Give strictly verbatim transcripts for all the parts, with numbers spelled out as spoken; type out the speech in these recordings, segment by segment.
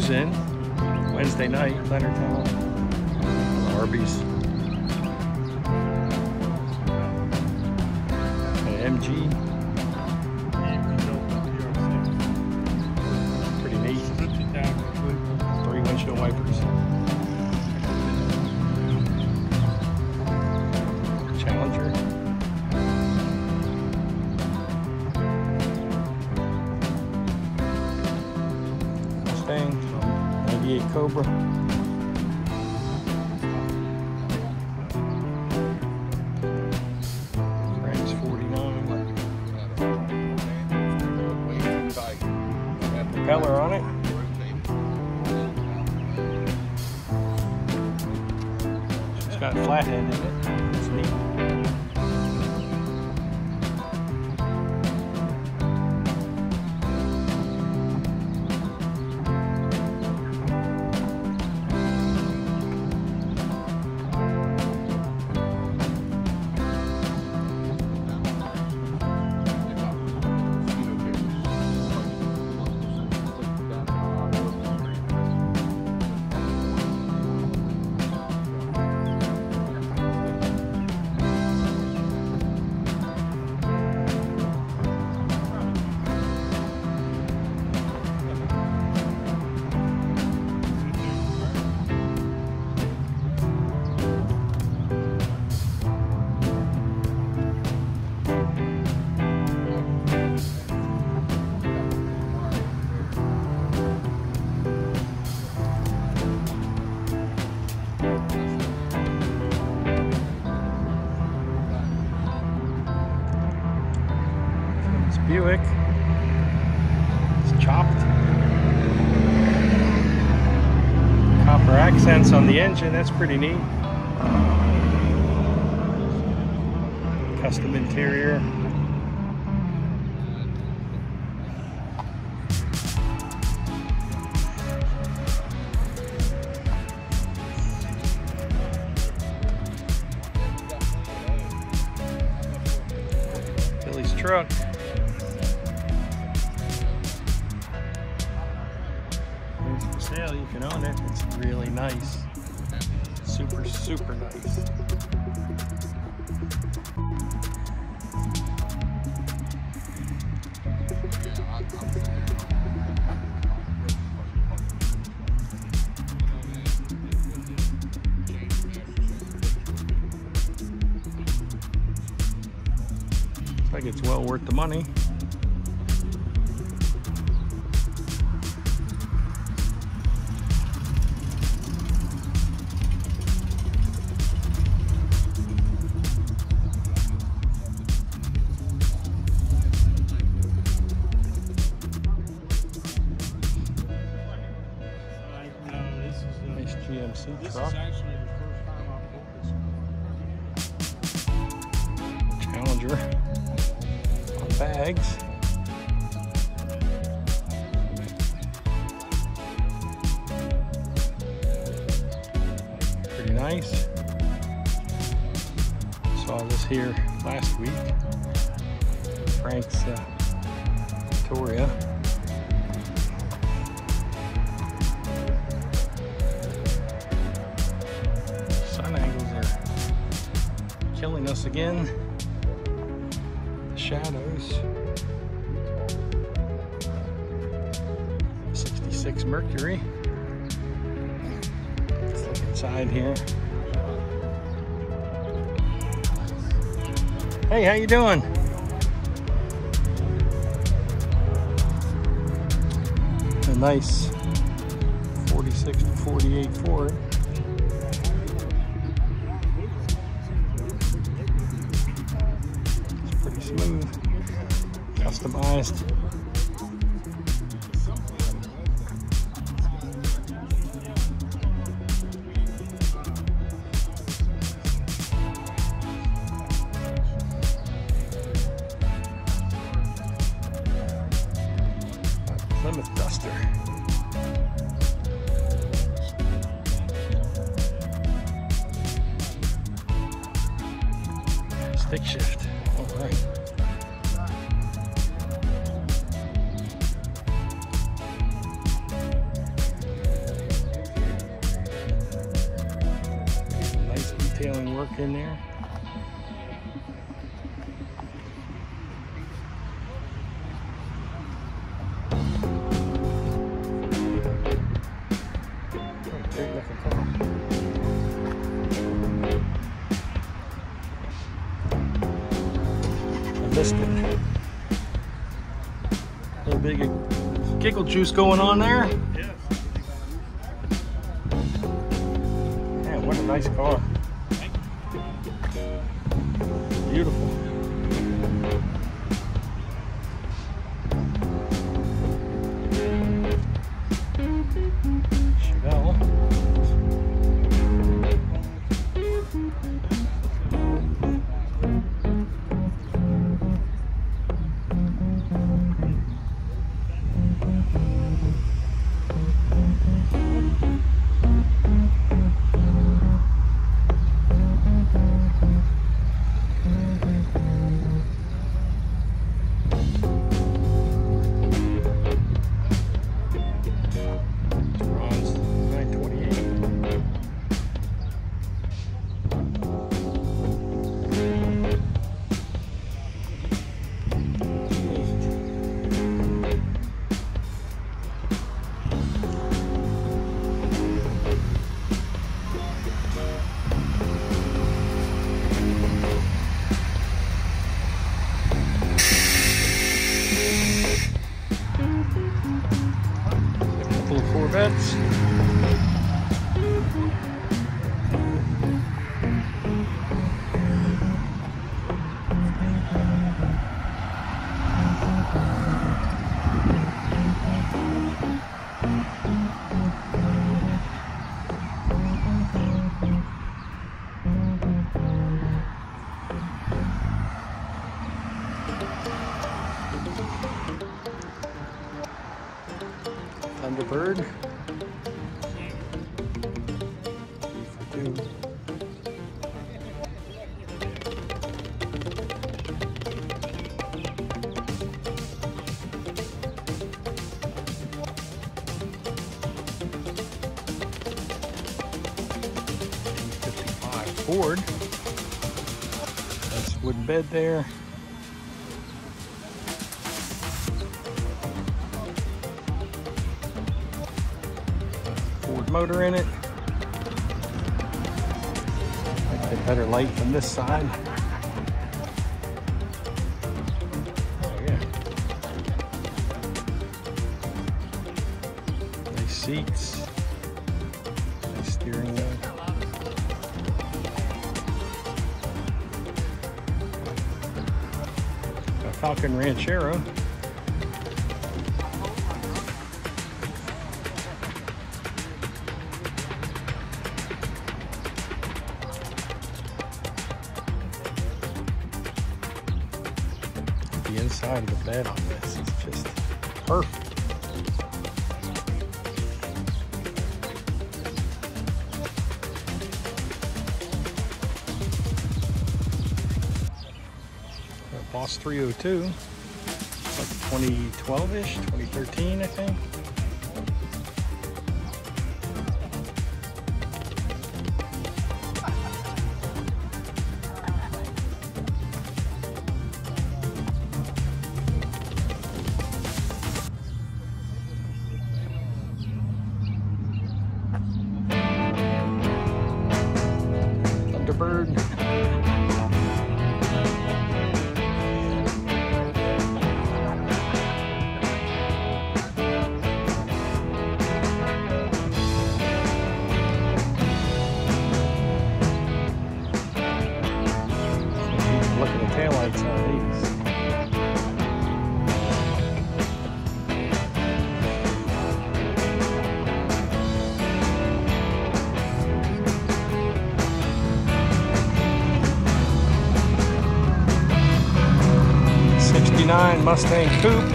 goes in. Wednesday night, Leonardtown, Arby's. M G. Pretty neat. Three windshield wipers. Challenger. Mustang. ninety-eight Cobra. Propeller on it. It's got a flathead in it. That's neat. Buick. It's chopped. Copper accents on the engine, that's pretty neat. Custom interior. Billy's truck. Sale, you can own it. It's really nice. Super, super nice. Looks like it's well worth the money. G M C this truck. Is actually the first time I bought this. Challenger on bags. Pretty nice. Saw this here last week. Frank's uh, Victoria. Killing us again. The shadows. sixty-six Mercury. Let's look inside here. Hey, how you doing? A nice forty-six to forty-eight Ford. Smooth, customized. Plymouth Duster. Stick shift. All right. in there. Great looking car. I missed it. A little bit of giggle juice going on there. Yes. Man, what a nice car. Beautiful. Chevelle. Corvettes. Thunderbird. Two. fifty-five Ford. That's wooden bed there. Motor in it. Might get better light from this side. Oh yeah. Nice seats. Nice steering wheel. A Falcon Ranchero. The inside of the bed on this is just perfect. Boss three oh two, like twenty twelve-ish, twenty thirteen, I think. Thunderbird. Look at the taillights on these. sixty-nine Mustang Coupe.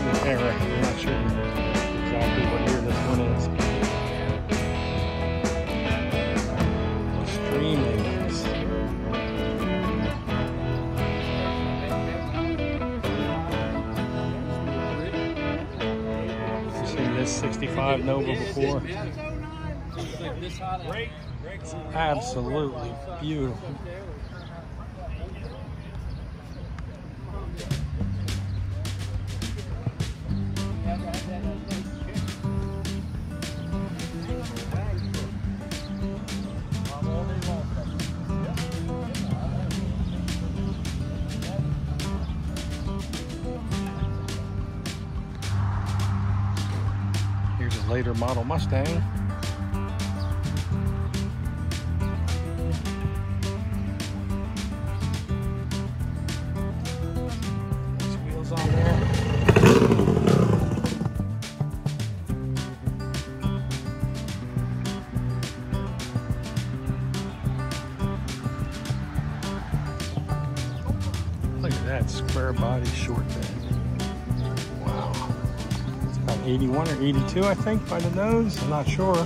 era. I'm not sure exactly what year this one is. Extremely nice. You've seen this sixty-five Nova before. It's absolutely beautiful. Here's a later model Mustang. Nice wheels on there. Look at that square body short bed. Wow. It's about eighty-one or eighty-two, I think, by the nose. I'm not sure.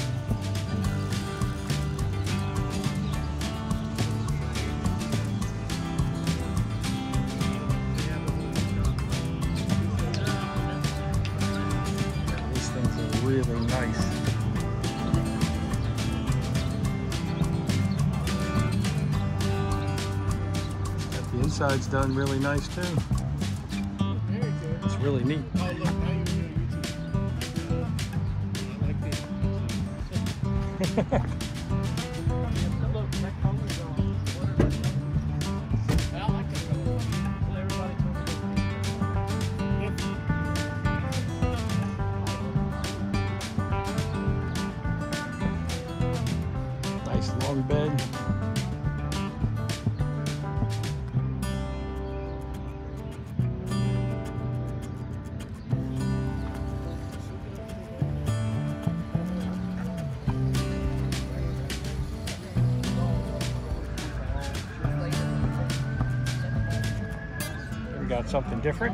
These things are really nice. The inside's done really nice too. It's really neat. Nice long bed. We got something different.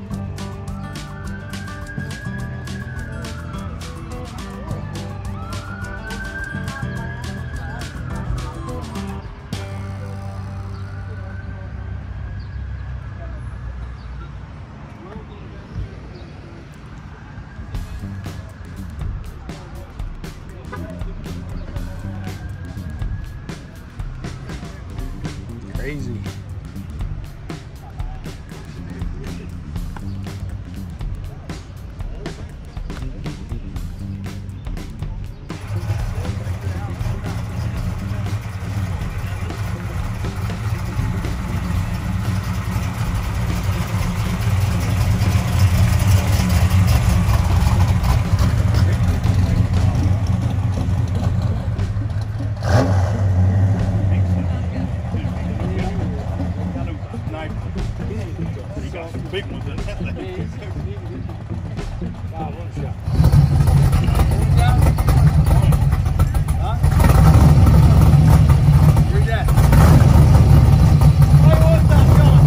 Crazy. Big ones in that thing. God, one shot. Huh? Where's that? I want that shot.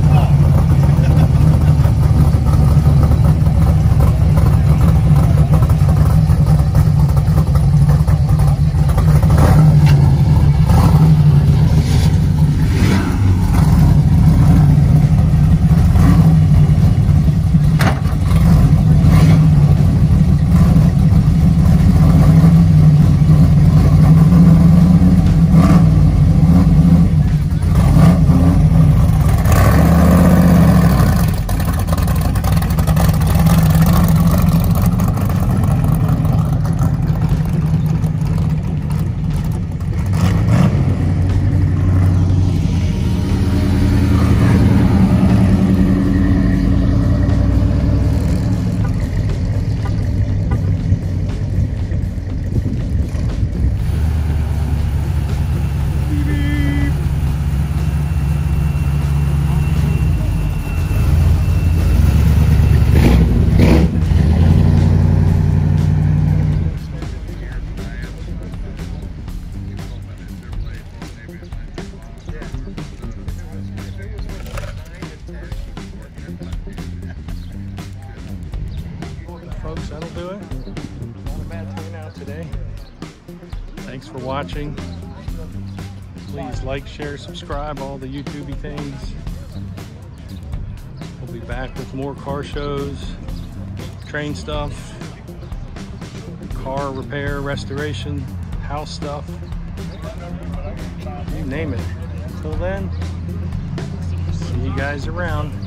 folks, that'll do it. Not a bad turnout today. Thanks for watching. Please like, share, subscribe, all the YouTubey things. We'll be back with more car shows, train stuff, car repair, restoration, house stuff. You name it. Until then, see you guys around.